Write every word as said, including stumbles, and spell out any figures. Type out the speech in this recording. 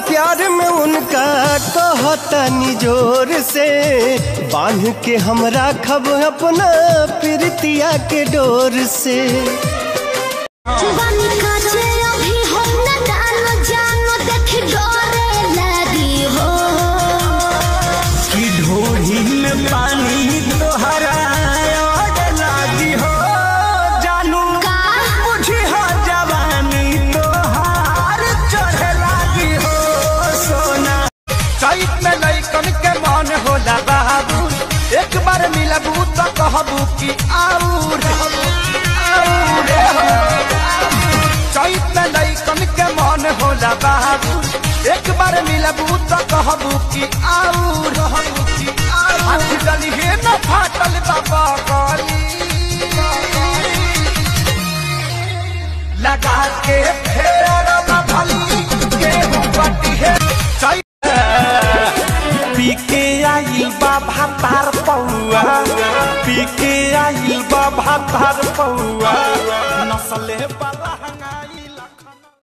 प्यार में उनका कहतनी जोर से, बांध के हमरा खब अपना प्रीतिया के डोर से। कि ढोली में पानी तोहरा लागी हो जानू बुझी हो जवानी तोहार चढ़े लागी हो सोना। चैत में लइकन के मन होला बाबू, एक बार मिलबू तो कहबू कि आऊर चैत में लइकन के मन होला बाबू, एक बार मिलबू तो कहबू कि आऊर हाथ डलिए न फाटल बाबा गली लगा के फेर भली गेहूं बटी है। पी के आई बा भातार पौआ, पी के आई बा भातार पौआ नसले वाला।